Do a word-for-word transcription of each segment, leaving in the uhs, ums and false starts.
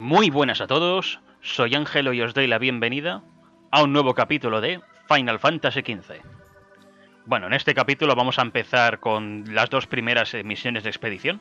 Muy buenas a todos, soy Ángelo y os doy la bienvenida a un nuevo capítulo de Final Fantasy quince. Bueno, en este capítulo vamos a empezar con las dos primeras misiones de expedición.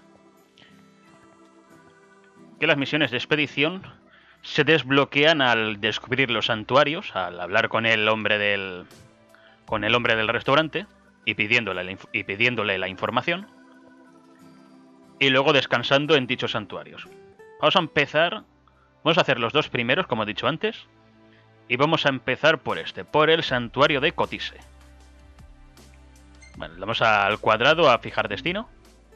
Que las misiones de expedición se desbloquean al descubrir los santuarios, al hablar con el hombre del, con el hombre del restaurante y pidiéndole, la, y pidiéndole la información. Y luego descansando en dichos santuarios. Vamos a empezar, vamos a hacer los dos primeros, como he dicho antes. Y vamos a empezar por este, por el santuario de Cotise. Bueno, le damos al cuadrado a fijar destino.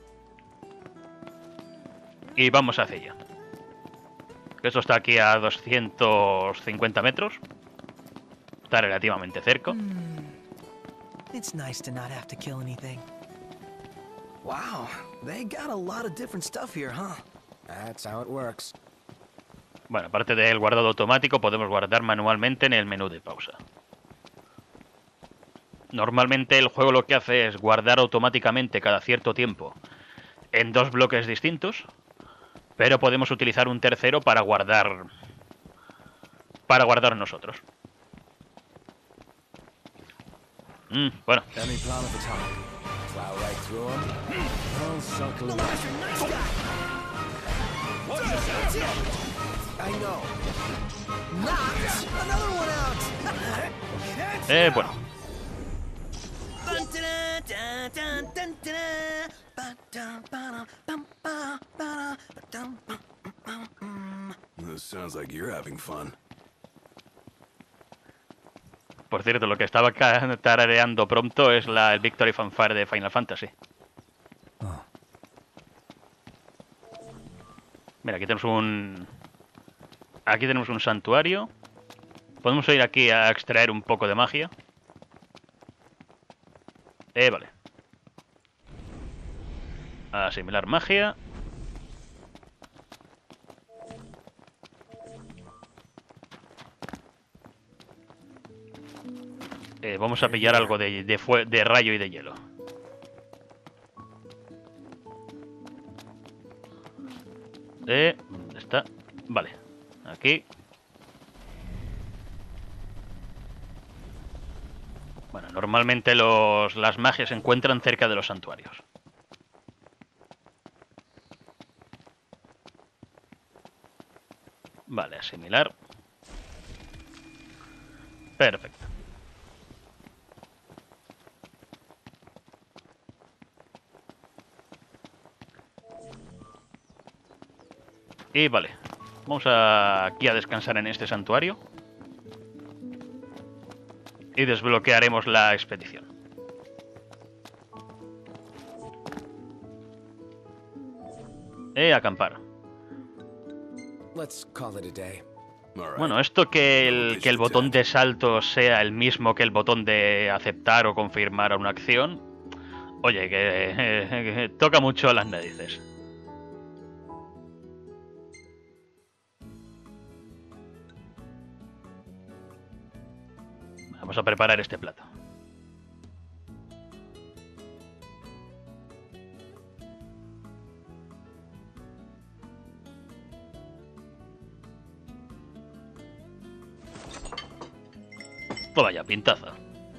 Y vamos hacia allá. Esto está aquí a doscientos cincuenta metros. Está relativamente cerca. Mm. It's nice to not have to kill anything. Wow, they got a lot of different stuff here, huh? That's how it works. Bueno, aparte del guardado automático, podemos guardar manualmente en el menú de pausa. Normalmente el juego lo que hace es guardar automáticamente cada cierto tiempo en dos bloques distintos, pero podemos utilizar un tercero para guardar para guardar nosotros. Mm, bueno. Eh, bueno. This sounds like you're having fun. Por cierto, lo que estaba tarareando pronto es la, el Victory Fanfare de Final Fantasy. Oh. Mira, aquí tenemos un... Aquí tenemos un santuario. Podemos ir aquí a extraer un poco de magia. Eh, vale. Asimilar magia. Eh, vamos a pillar algo de, de, fue de rayo y de hielo. Eh, ¿dónde está? Vale, aquí. Bueno, normalmente los, las magias se encuentran cerca de los santuarios. Vale, asimilar. Perfecto. Y vale, vamos a, aquí a descansar en este santuario. Y desbloquearemos la expedición. Eh, acampar. Let's call it a day. Bueno, esto que el, que el botón de salto sea el mismo que el botón de aceptar o confirmar a una acción. Oye, que, eh, que toca mucho las narices. Vamos a preparar este plato. Toma ya, pintaza.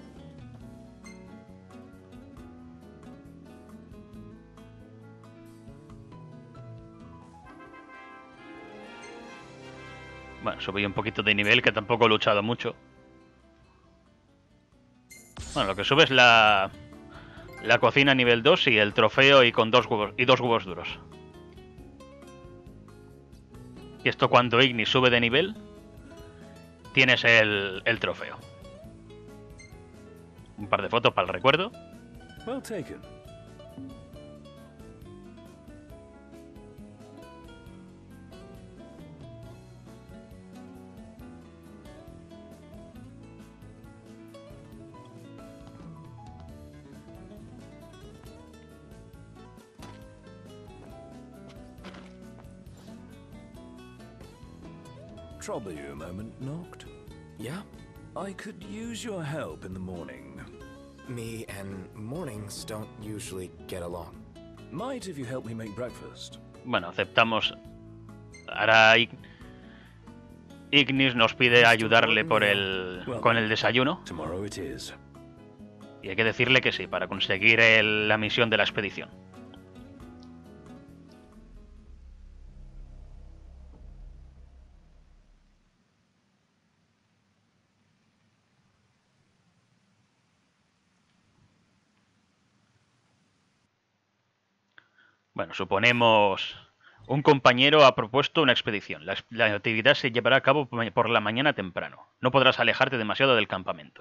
Bueno, subí un poquito de nivel, que tampoco he luchado mucho. Bueno, lo que sube es la, la cocina nivel dos y el trofeo y con dos huevos, y dos huevos duros. Y esto cuando Igni sube de nivel, tienes el, el trofeo. Un par de fotos para el recuerdo. Well taken. Trouble you a moment, Noct? Yeah? I could use your help in the morning. Me and mornings don't usually get along. Might if you help me make breakfast. Bueno, aceptamos. Ahora Ignis nos pide ayudarle por el, con el desayuno. Tomorrow it is. Y hay que decirle que sí, para conseguir el- la misión de la expedición. Bueno, suponemos... Un compañero ha propuesto una expedición. La, la actividad se llevará a cabo por la mañana temprano. No podrás alejarte demasiado del campamento.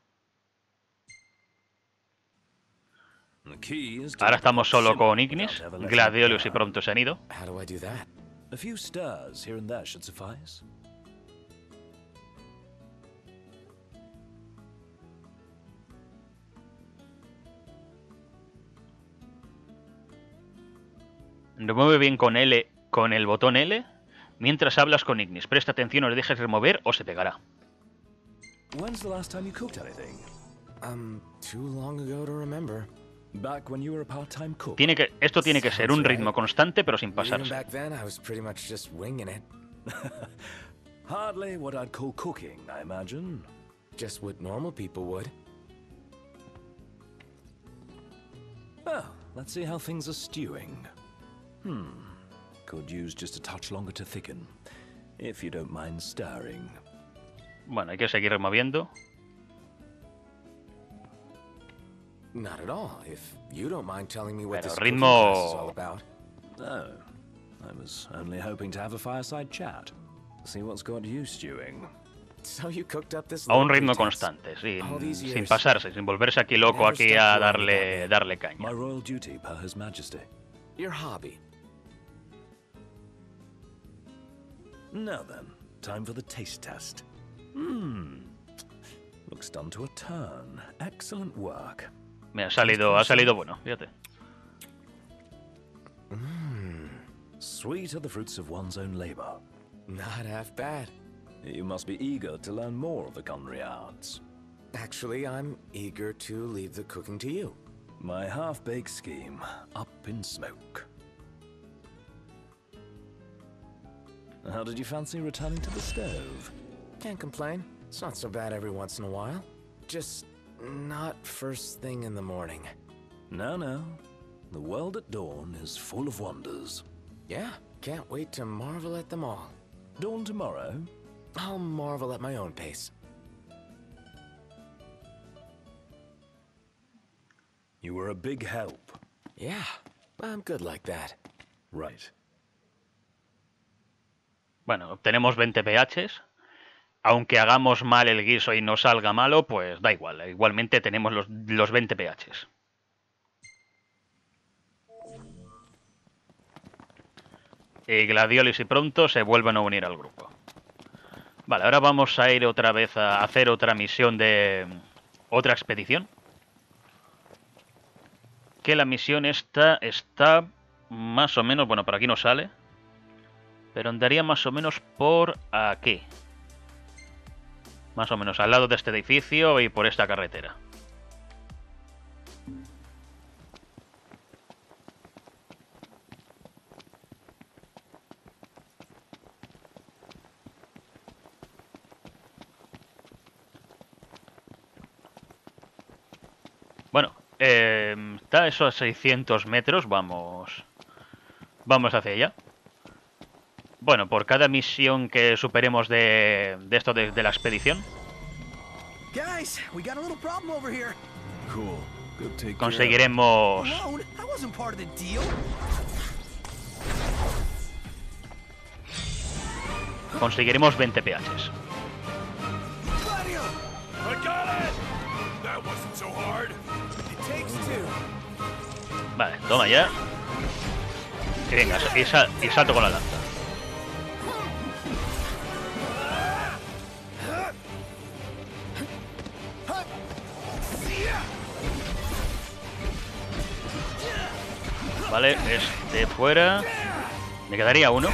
The key is to Ahora let the estamos pot solo simmer con Ignis. without ever letting it Gladiolus y burn. Pronto se han ido. How do I do that? A few stirs here and there should suffice. Remueve bien con L, con el botón L, mientras hablas con Ignis. Presta atención, no le dejes remover o se pegará. When's the last time you cooked anything? Um, too long ago to remember. Back when you were a part-time cook. Tiene que, esto tiene que ser un ritmo constante, pero sin Even pasarse. back then, I was pretty much just winging it. Hardly what I'd call cooking, I imagine. Just what normal people would. Well, let's see how things are stewing. Hmm. Could use just a touch longer to thicken. If you don't mind stirring. Bueno, hay que seguir removiendo. Not at all. If you don't mind telling me what Pero this cooking ritmo- class is all about. Oh, I was only hoping to have a fireside chat. See what's got you stewing. So you cooked up this A un little ritmo pretense. constante, sin, All these sin years. pasarse, sin volverse aquí loco Never aquí stopped a worrying darle, about me. darle caña. My royal duty per His Majesty. Your hobby. Now then, time for the taste test. Hmm. Looks done to a turn. Excellent work. Me ha salido, ha salido bueno, fíjate. Sweet are the fruits of one's own labor. Not half bad. You must be eager to learn more of the culinary arts. Actually, I'm eager to leave the cooking to you. My half-baked scheme, up in smoke. How did you fancy returning to the stove? Can't complain. It's not so bad every once in a while. Just not first thing in the morning. No, no. The world at dawn is full of wonders. Yeah, can't wait to marvel at them all. Dawn tomorrow? I'll marvel at my own pace. You were a big help. Yeah, I'm good like that. Right. Bueno, obtenemos veinte pHs. Aunque hagamos mal el guiso y no salga malo, pues da igual. Igualmente tenemos los, los veinte pHs. Y Gladiolus y Pronto se vuelven a unir al grupo. Vale, ahora vamos a ir otra vez a hacer otra misión de... Otra expedición. Que la misión esta está más o menos... Bueno, por aquí no sale. Pero andaría más o menos por aquí. Más o menos al lado de este edificio y por esta carretera. Bueno, eh, está eso a seiscientos metros, vamos, vamos hacia allá. Bueno, por cada misión que superemos de, de esto de, de la expedición, Guys, we got a little problem over here. Cool. Go take care of it. conseguiremos Alone? I wasn't part of the deal. conseguiremos veinte pHs. Gladio! I got it! That wasn't so hard. It takes two. Vale, toma ya. Y venga, y, sal- y salto con la lanza. Vale, este fuera. Me quedaría uno.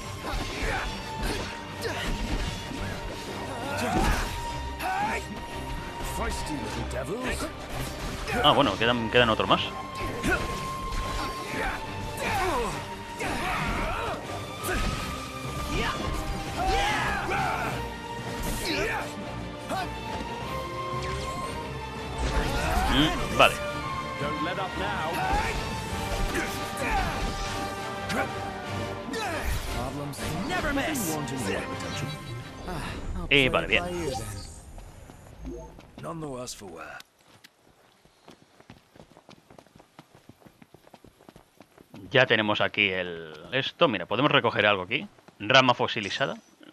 Feisty little devils. Ah, bueno, quedan, quedan otro más. Mm, vale. Y vale, bien. Ya tenemos aquí el... Esto, mira, podemos recoger algo aquí. Rama fosilizada.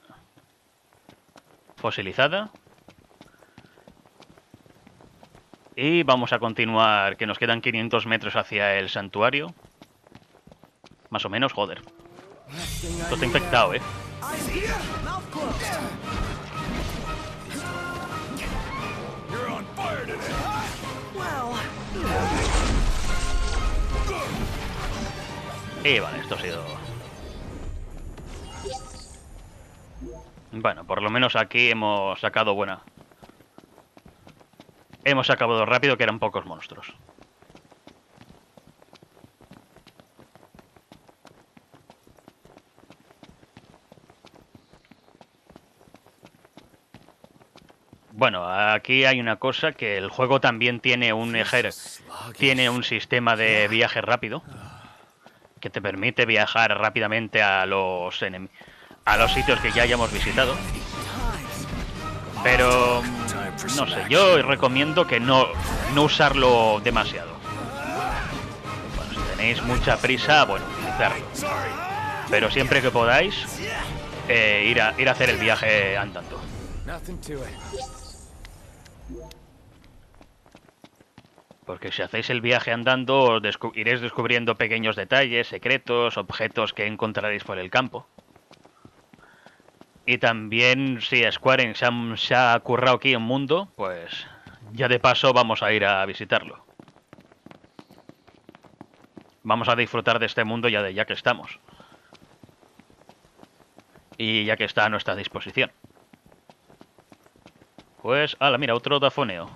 Fosilizada. Y vamos a continuar, que nos quedan quinientos metros hacia el santuario. Más o menos, joder. Esto está infectado, eh. Y vale, esto ha sido... Bueno, por lo menos aquí hemos sacado buena... Hemos acabado rápido, que eran pocos monstruos. Bueno, aquí hay una cosa, que el juego también tiene un ejército, tiene un sistema de viaje rápido que te permite viajar rápidamente a los enem a los sitios que ya hayamos visitado. Pero no sé, yo recomiendo que no, no usarlo demasiado. Bueno, si tenéis mucha prisa, bueno, utilizarlo. Pero siempre que podáis, eh, ir, a, ir a hacer el viaje andando. Porque si hacéis el viaje andando, descu iréis descubriendo pequeños detalles, secretos, objetos que encontraréis por el campo. Y también, si Square Enix se ha, se ha currado aquí un mundo, pues ya de paso vamos a ir a visitarlo. Vamos a disfrutar de este mundo ya, de, ya que estamos. Y ya que está a nuestra disposición. Pues, ala, mira, otro dafoneo.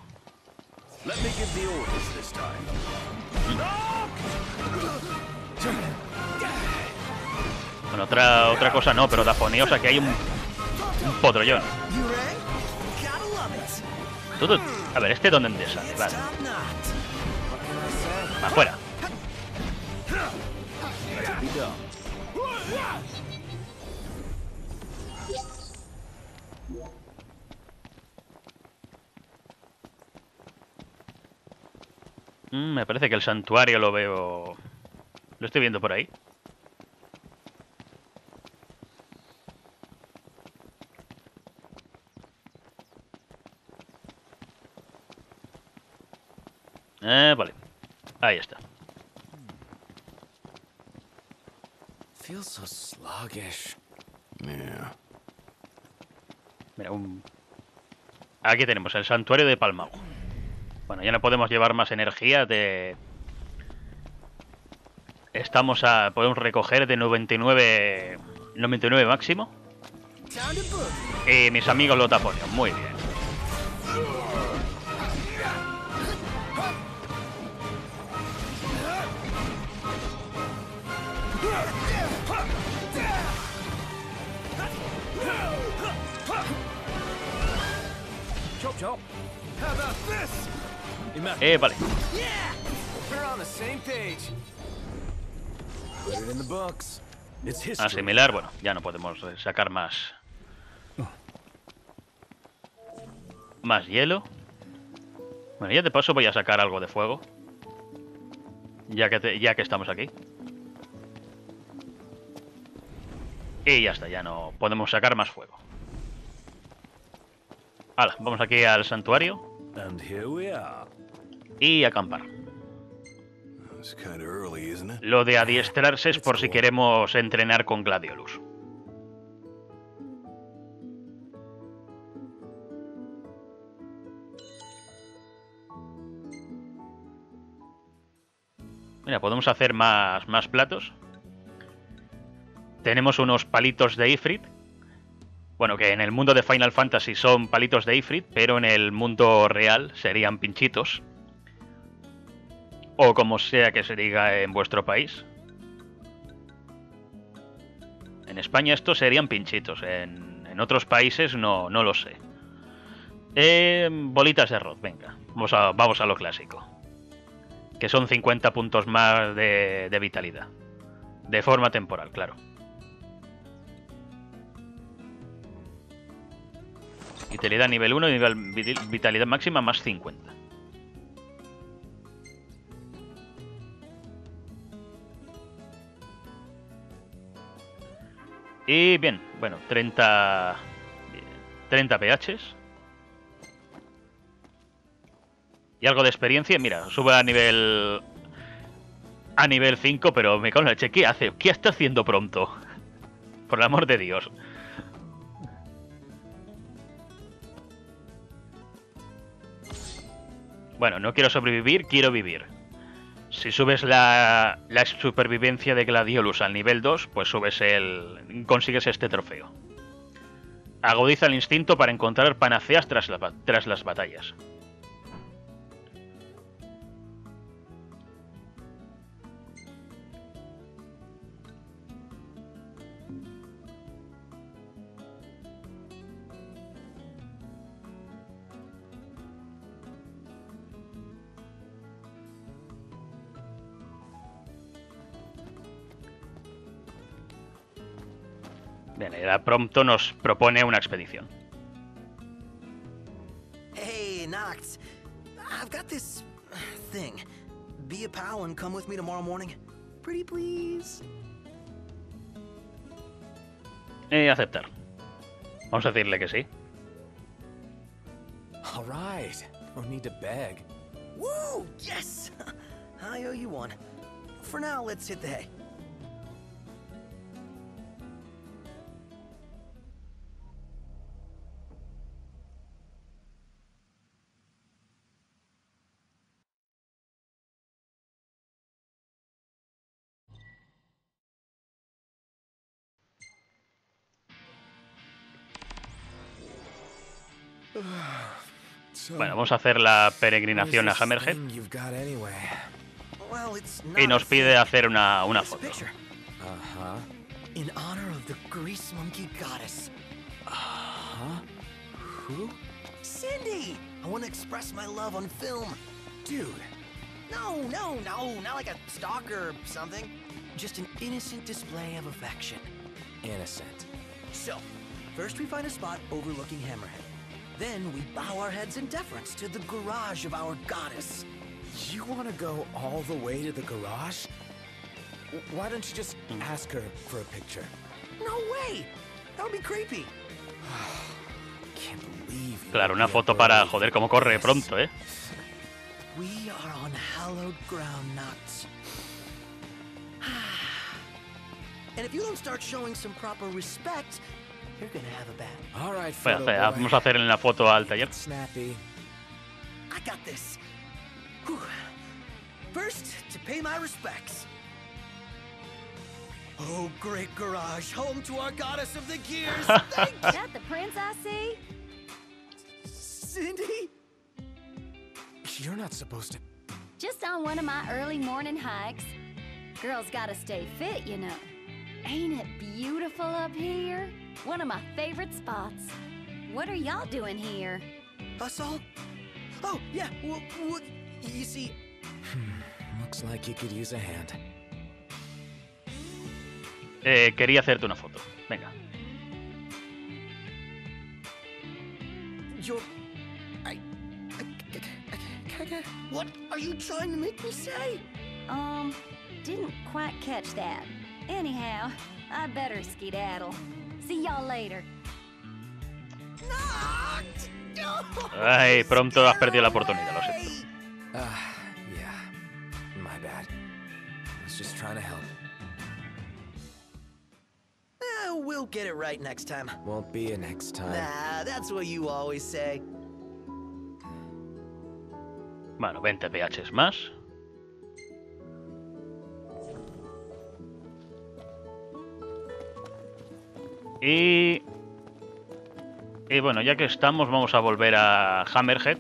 Bueno, otra, otra cosa no, pero dafoneo, o sea que hay un, un podrollón. Todo, a ver, ¿este dónde sale? Vale. Afuera. Mm, me parece que el santuario lo veo... Lo estoy viendo por ahí. Eh, vale. Ahí está. Feels so sluggish. Yeah. Mira, un... Aquí tenemos el santuario de Palmago. Bueno, ya no podemos llevar más energía de... Estamos a... Podemos recoger de noventa y nueve... noventa y nueve máximo. Y mis amigos lo taponean. Muy bien. Eh, vale. Asimilar, bueno, ya no podemos sacar más. Más hielo. Bueno, ya de paso voy a sacar algo de fuego. Ya que, te, ya que estamos aquí. Y ya está, ya no podemos sacar más fuego. Hala, vamos aquí al santuario. Y acampar. Lo de adiestrarse es por si queremos entrenar con Gladiolus. Mira, podemos hacer más, más platos. Tenemos unos palitos de Ifrit. Bueno, que en el mundo de Final Fantasy son palitos de Ifrit, pero en el mundo real serían pinchitos. O como sea que se diga en vuestro país. En España estos serían pinchitos, en, en otros países no, no lo sé. Eh, bolitas de arroz, venga. Vamos a, vamos a lo clásico. Que son cincuenta puntos más de, de vitalidad. De forma temporal, claro. Vitalidad nivel uno y nivel vitalidad máxima más cincuenta. Y bien, bueno, treinta, treinta P Hs. Y algo de experiencia, mira, sube a nivel a nivel cinco, pero me cago en la leche, ¿qué hace? ¿Qué está haciendo pronto? Por el amor de Dios. Bueno, no quiero sobrevivir, quiero vivir. Si subes la, la supervivencia de Gladiolus al nivel dos, pues subes el... consigues este trofeo. Agudiza el instinto para encontrar panaceas tras, la, tras las batallas. Bien, era pronto nos propone una expedición. Hey, Noct. I've got this thing. Be a pal and come with me tomorrow morning. Pretty please. Eh, aceptar. Vamos a decirle que sí. All right. No need to beg. Woo! Yes! I owe you one. For now, let's hit the hay. Bueno, vamos a hacer la peregrinación a Hammerhead. Y nos pide hacer una, una foto. Uh-huh. In honor of the grease monkey goddess. Huh? Who? Cindy! I want to express my love on film. Dude. No, no, no, not like a stalker or something. Just an innocent display of affection. Innocent. So, first we find a spot overlooking Hammerhead. Then we bow our heads in deference to the garage of our goddess. You want to go all the way to the garage? Why don't you just ask her for a picture? No way! That would be creepy. Can't believe you. Claro, una foto para joder cómo corre pronto, ¿eh? We are on hallowed ground, Noct. And if you don't start showing some proper respect, you're gonna have a bad. All right, Bueno, vamos a hacer en la foto al taller. Snappy. I got this. Whew. First, to pay my respects. Oh, great garage, home to our goddess of the gears. Thank Is that the prince I see? Cindy? You're not supposed to. Just on one of my early morning hikes. Girls gotta stay fit, you know. Ain't it beautiful up here? One of my favorite spots. What are y'all doing here? Us all? Oh, yeah, well, well you see... Looks like you could use a hand. Eh, quería hacerte una foto. Venga. You're... I... I, I, I, I... What are you trying to make me say? Um, didn't quite catch that. Anyhow, I better skedaddle. See y'all later. Ay, pronto has perdido la oportunidad, lo siento. Ah, yeah. My bad. I was just trying to help. Eh, we'll get it right next time. Won't be a next time. Nah, that's what you always say. Bueno, veinte P Hs más. Y... Y bueno, ya que estamos, vamos a volver a Hammerhead.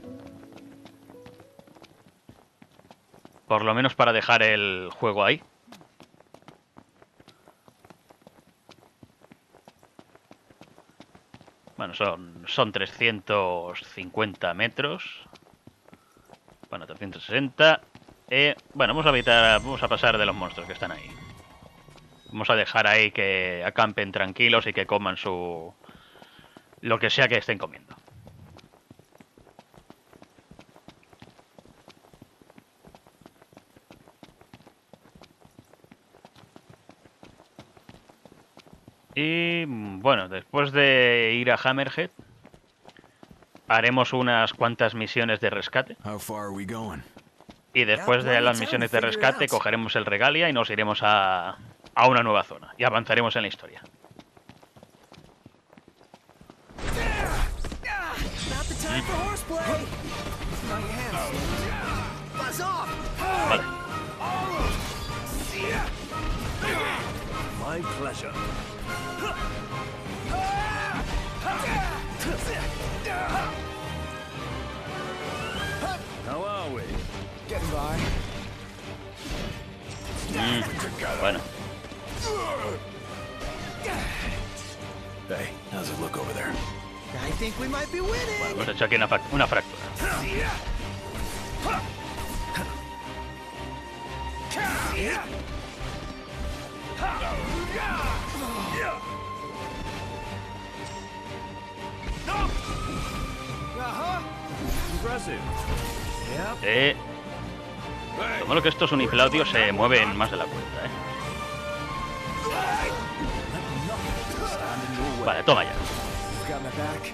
Por lo menos para dejar el juego ahí. Bueno, son, son trescientos cincuenta metros. Bueno, trescientos sesenta. Eh, bueno, vamos a evitar, vamos a pasar de los monstruos que están ahí. Vamos a dejar ahí que acampen tranquilos y que coman su... lo que sea que estén comiendo. Y bueno, después de ir a Hammerhead, haremos unas cuantas misiones de rescate. How far are we going? Y después de las misiones de rescate, cogeremos el Regalia y nos iremos a, a una nueva zona. Y avanzaremos en la historia. Vale. My pleasure. How are we? Getting by. Mm, bueno. Hey, how's it look over there? I think we might be winning. Bueno, hemos hecho aquí una, fac- una fractura. Impressive. Eh, lo malo que estos uniplaudios se mueven más de la cuenta, eh. Vale, toma ya. Got my back.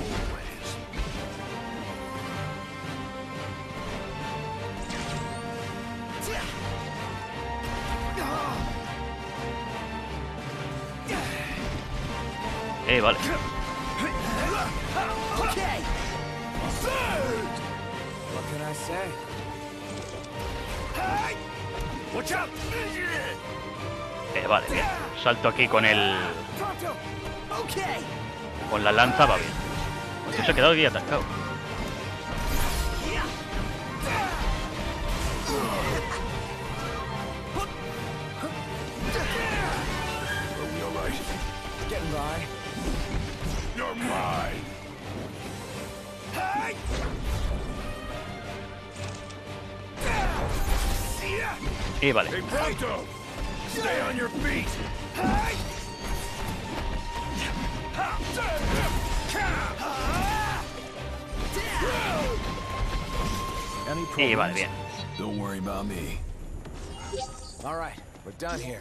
Eh, vale. Okay. What can I say? Watch out! Eh, vale, bien. Salto aquí con el... Pronto. Okay. con la lanza, va bien. Porque se ha quedado aquí atascado. Are we alright? Getting by. You're mine! Y vale. Hey, Pronto! Stay on your feet! Any Y vale, bien. Don't worry about me. All right, we're done here.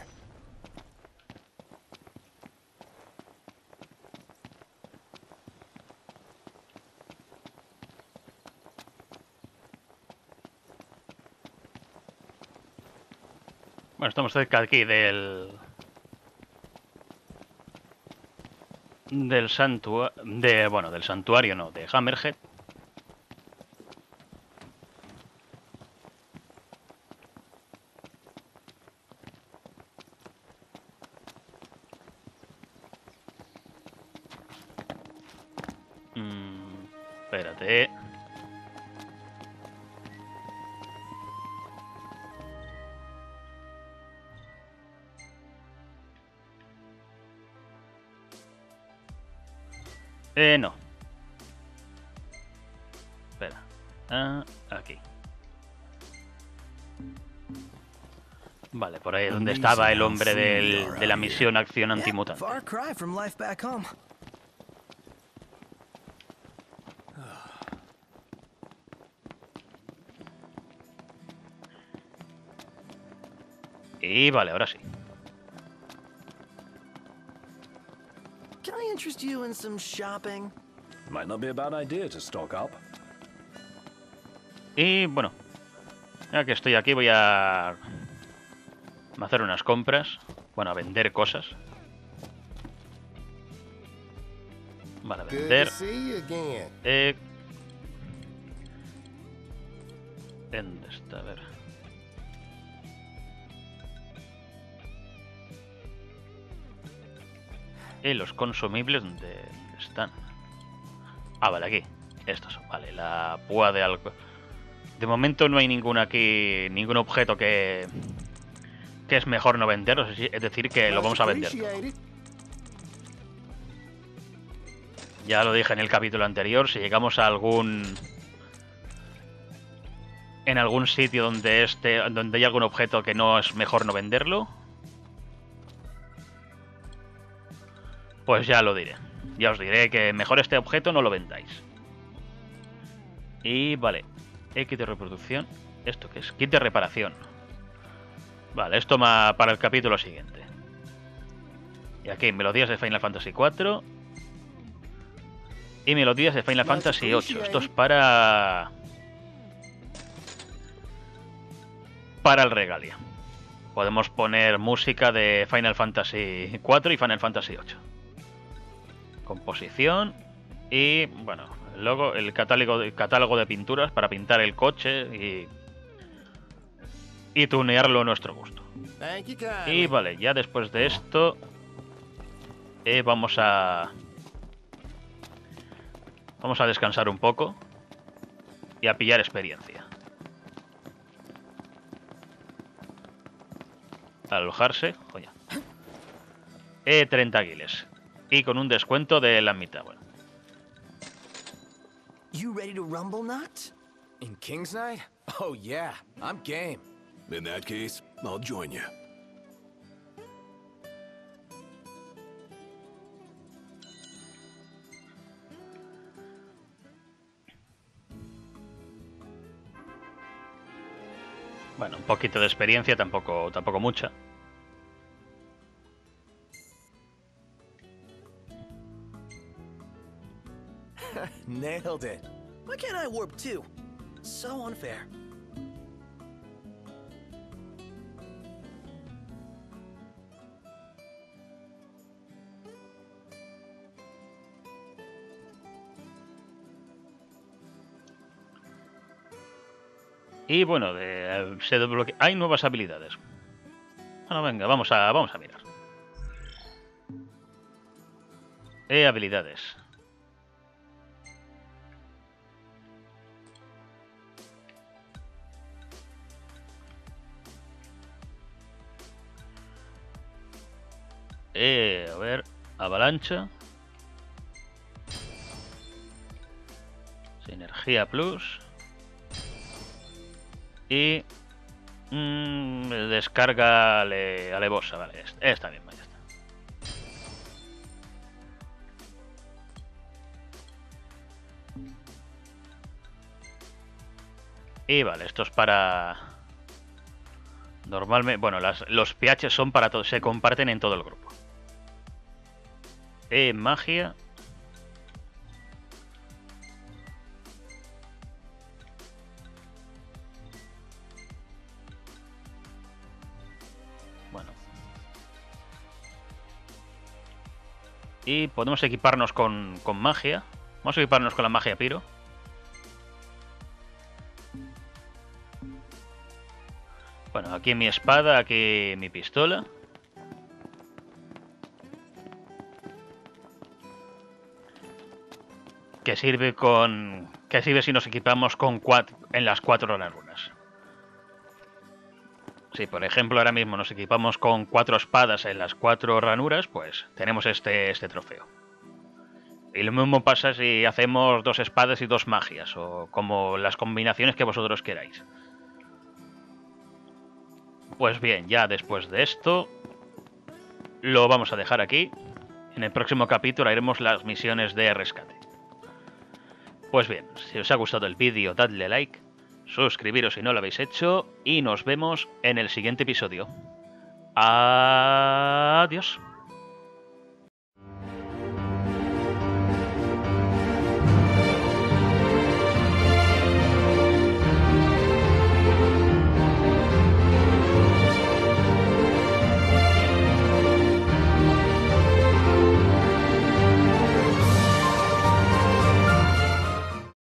Bueno, estamos cerca aquí del... Del santuario... De, bueno, del santuario no, de Hammerhead. Mm, espérate. Eh, no. Espera. Ah, aquí. Vale, por ahí es donde estaba el hombre del, de la misión Acción Yeah, Antimutante. far cry from life back home. Y vale, ahora sí. Can I interest you in some shopping? Might not be a bad idea to stock up. Y bueno, ya que estoy aquí voy a hacer unas compras. Bueno, a vender cosas. Vale, a vender. Eh, ¿Dónde está? A ver. Y los consumibles, ¿dónde están? Ah, vale, aquí. Estos son, vale. La púa de algo. De momento no hay ningún aquí, ningún objeto que que es mejor no vender, es decir, que lo vamos a vender. Ya lo dije en el capítulo anterior, si llegamos a algún... en algún sitio donde este, donde hay algún objeto que no es mejor no venderlo, pues ya lo diré. Ya os diré que mejor este objeto no lo vendáis. Y vale, kit de reproducción. ¿Esto qué es? Kit de reparación. Vale, esto ma para el capítulo siguiente. Y aquí, melodías de Final Fantasy cuatro. Y melodías de Final Fantasy ocho. Esto es para... para el Regalia. Podemos poner música de Final Fantasy cuatro y Final Fantasy ocho. Composición. Y, bueno, el logo, el catálogo, el catálogo de pinturas para pintar el coche y... y tunearlo a nuestro gusto. Y vale, ya después de esto... Eh, vamos a... Vamos a descansar un poco. Y a pillar experiencia. Alojarse. Joya. Eh, treinta guiles. Y con un descuento de la mitad. Bueno. You ready to rumble, Nut? In King's Night? Oh yeah, I'm game. In that case, I'll join you. Bueno, un poquito de experiencia, tampoco, tampoco mucha. Nailed it. Why can't I warp too? So unfair. Y bueno, de, se desbloquea. Hay nuevas habilidades. Bueno, venga, vamos a, vamos a mirar. Eh, habilidades. Eh, a ver, avalancha. Sinergia plus. Y mmm, descarga ale, alevosa, vale, esta misma, ya está. Y vale, esto es para... Normalmente, bueno, las, los P H son para todos, se comparten en todo el grupo. Eh, magia. Y podemos equiparnos con, con magia. Vamos a equiparnos con la magia Pyro. Bueno, aquí mi espada, aquí mi pistola. Que sirve con... que sirve si nos equipamos con cuatro, en las cuatro lagunas. Si por ejemplo ahora mismo nos equipamos con cuatro espadas en las cuatro ranuras, pues tenemos este, este trofeo. Y lo mismo pasa si hacemos dos espadas y dos magias, o como las combinaciones que vosotros queráis. Pues bien, ya después de esto lo vamos a dejar aquí. En el próximo capítulo haremos las misiones de rescate. Pues bien, si os ha gustado el vídeo, dadle like. Suscribiros si no lo habéis hecho y nos vemos en el siguiente episodio. Adiós.